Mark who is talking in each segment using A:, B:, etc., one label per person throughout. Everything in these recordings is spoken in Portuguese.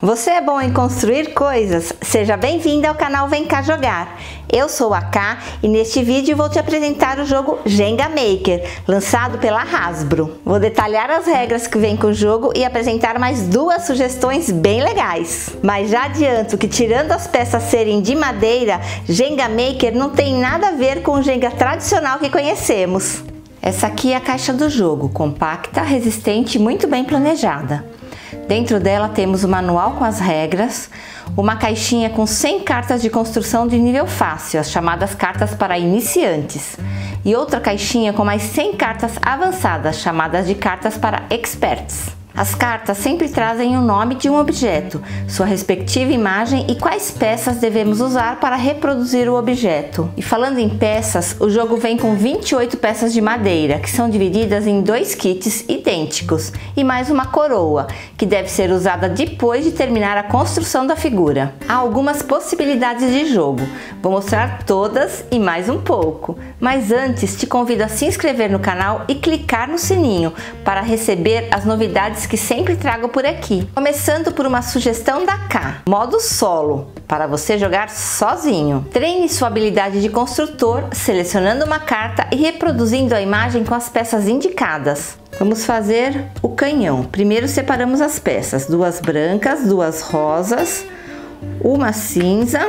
A: Você é bom em construir coisas? Seja bem-vindo ao canal Vem Cá Jogar! Eu sou a Ká e neste vídeo vou te apresentar o jogo Jenga Maker, lançado pela Hasbro. Vou detalhar as regras que vem com o jogo e apresentar mais duas sugestões bem legais. Mas já adianto que, tirando as peças serem de madeira, Jenga Maker não tem nada a ver com o Jenga tradicional que conhecemos. Essa aqui é a caixa do jogo, compacta, resistente e muito bem planejada. Dentro dela temos o manual com as regras, uma caixinha com 100 cartas de construção de nível fácil, as chamadas cartas para iniciantes, e outra caixinha com mais 100 cartas avançadas, chamadas de cartas para experts. As cartas sempre trazem o nome de um objeto, sua respectiva imagem e quais peças devemos usar para reproduzir o objeto. E falando em peças, o jogo vem com 28 peças de madeira, que são divididas em dois kits idênticos, e mais uma coroa, que deve ser usada depois de terminar a construção da figura. Há algumas possibilidades de jogo, vou mostrar todas e mais um pouco. Mas antes, te convido a se inscrever no canal e clicar no sininho para receber as novidades que sempre trago por aqui. Começando por uma sugestão da Ká, modo solo, para você jogar sozinho. Treine sua habilidade de construtor, selecionando uma carta e reproduzindo a imagem com as peças indicadas. Vamos fazer o canhão. Primeiro separamos as peças, duas brancas, duas rosas, uma cinza,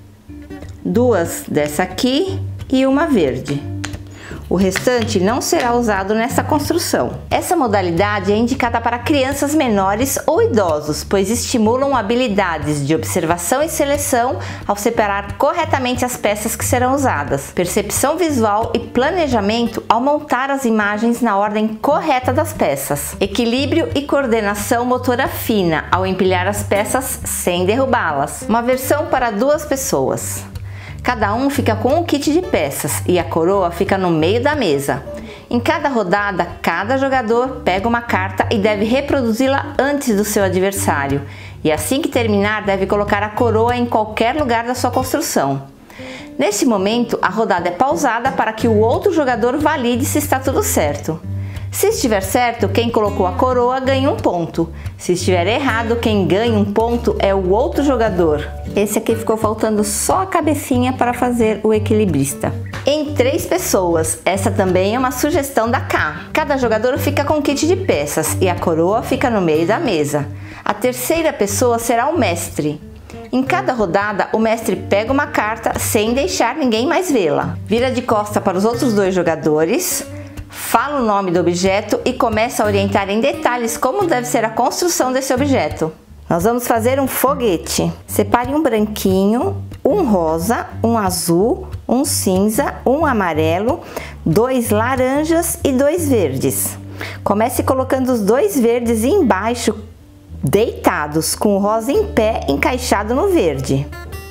A: duas dessa aqui e uma verde. O restante não será usado nessa construção. Essa modalidade é indicada para crianças menores ou idosos, pois estimulam habilidades de observação e seleção ao separar corretamente as peças que serão usadas, percepção visual e planejamento ao montar as imagens na ordem correta das peças, equilíbrio e coordenação motora fina ao empilhar as peças sem derrubá-las. Uma versão para duas pessoas. Cada um fica com um kit de peças e a coroa fica no meio da mesa. Em cada rodada, cada jogador pega uma carta e deve reproduzi-la antes do seu adversário. E assim que terminar, deve colocar a coroa em qualquer lugar da sua construção. Nesse momento, a rodada é pausada para que o outro jogador valide se está tudo certo. Se estiver certo, quem colocou a coroa ganha um ponto. Se estiver errado, quem ganha um ponto é o outro jogador. Esse aqui ficou faltando só a cabecinha para fazer o equilibrista. Em 3 pessoas, essa também é uma sugestão da Ká. Cada jogador fica com um kit de peças e a coroa fica no meio da mesa. A terceira pessoa será o mestre. Em cada rodada, o mestre pega uma carta sem deixar ninguém mais vê-la. Vira de costa para os outros 2 jogadores, fala o nome do objeto e começa a orientar em detalhes como deve ser a construção desse objeto. Nós vamos fazer um foguete. Separe um branquinho, um rosa, um azul, um cinza, um amarelo, 2 laranjas e 2 verdes. Comece colocando os 2 verdes embaixo, deitados, com o rosa em pé encaixado no verde.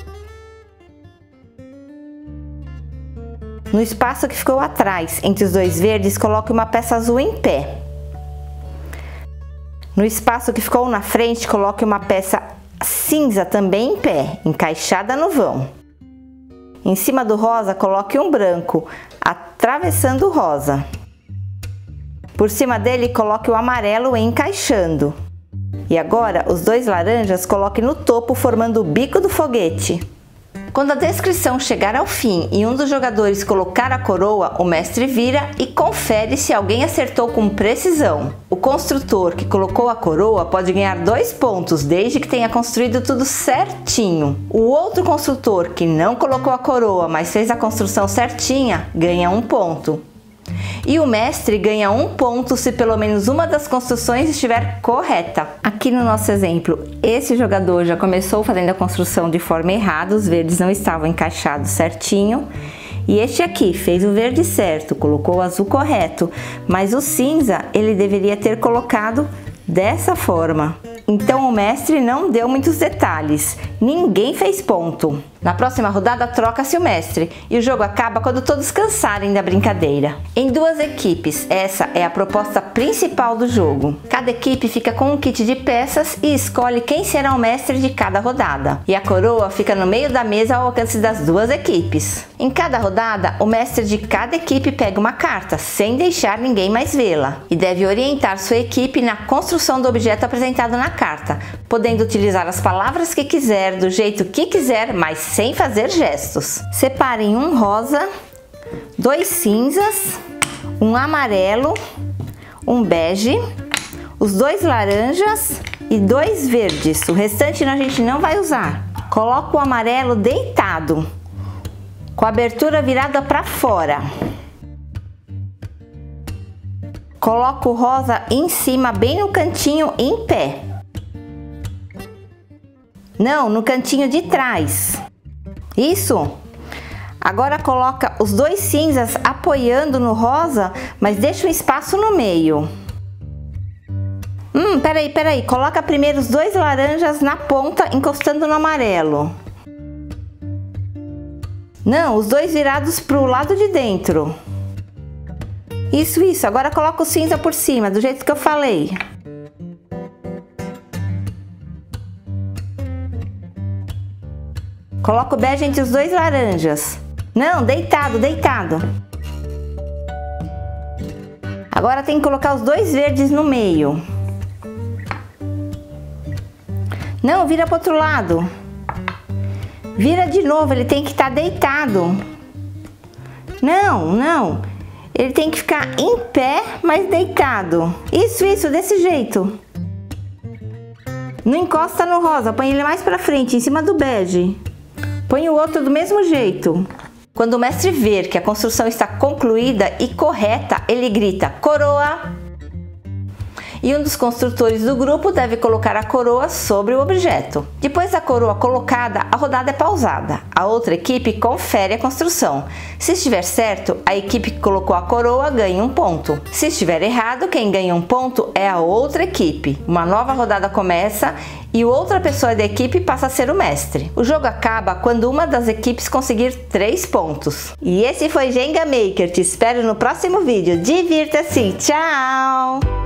A: No espaço que ficou atrás, entre os 2 verdes, coloque uma peça azul em pé. No espaço que ficou na frente, coloque uma peça cinza também em pé, encaixada no vão. Em cima do rosa, coloque um branco, atravessando o rosa. Por cima dele, coloque o amarelo encaixando. E agora, os 2 laranjas, coloque no topo, formando o bico do foguete. Quando a descrição chegar ao fim e um dos jogadores colocar a coroa, o mestre vira e confere se alguém acertou com precisão. O construtor que colocou a coroa pode ganhar 2 pontos, desde que tenha construído tudo certinho. O outro construtor que não colocou a coroa, mas fez a construção certinha, ganha 1 ponto. E o mestre ganha 1 ponto se pelo menos uma das construções estiver correta. Aqui no nosso exemplo, esse jogador já começou fazendo a construção de forma errada, os verdes não estavam encaixados certinho. E este aqui fez o verde certo, colocou o azul correto, mas o cinza ele deveria ter colocado dessa forma. Então o mestre não deu muitos detalhes, ninguém fez ponto. Na próxima rodada troca-se o mestre e o jogo acaba quando todos cansarem da brincadeira. Em 2 equipes, essa é a proposta principal do jogo. Cada equipe fica com um kit de peças e escolhe quem será o mestre de cada rodada. E a coroa fica no meio da mesa ao alcance das 2 equipes. Em cada rodada, o mestre de cada equipe pega uma carta, sem deixar ninguém mais vê-la, e deve orientar sua equipe na construção do objeto apresentado na carta, podendo utilizar as palavras que quiser, do jeito que quiser, mas sem fazer gestos. Separem um rosa, 2 cinzas, um amarelo, um bege, os 2 laranjas e 2 verdes. O restante a gente não vai usar. Coloca o amarelo deitado, com a abertura virada para fora. Coloca o rosa em cima, bem no cantinho, em pé. Não, no cantinho de trás. Isso. Agora coloca os 2 cinzas apoiando no rosa, mas deixa um espaço no meio. Peraí. Coloca primeiro os 2 laranjas na ponta, encostando no amarelo. Não, os 2 virados para o lado de dentro. Isso. Agora coloca o cinza por cima, do jeito que eu falei. Coloca o bege entre os 2 laranjas. Não, deitado. Agora tem que colocar os 2 verdes no meio. Não, vira para o outro lado. Vira de novo, ele tem que estar deitado. Não. Ele tem que ficar em pé, mas deitado. Isso, desse jeito. Não encosta no rosa, põe ele mais pra frente, em cima do bege. Põe o outro do mesmo jeito. Quando o mestre ver que a construção está concluída e correta, ele grita coroa. E um dos construtores do grupo deve colocar a coroa sobre o objeto. Depois da coroa colocada, a rodada é pausada. A outra equipe confere a construção. Se estiver certo, a equipe que colocou a coroa ganha um ponto. Se estiver errado, quem ganha um ponto é a outra equipe. Uma nova rodada começa e outra pessoa da equipe passa a ser o mestre. O jogo acaba quando uma das equipes conseguir 3 pontos. E esse foi Jenga Maker. Te espero no próximo vídeo. Divirta-se! Tchau!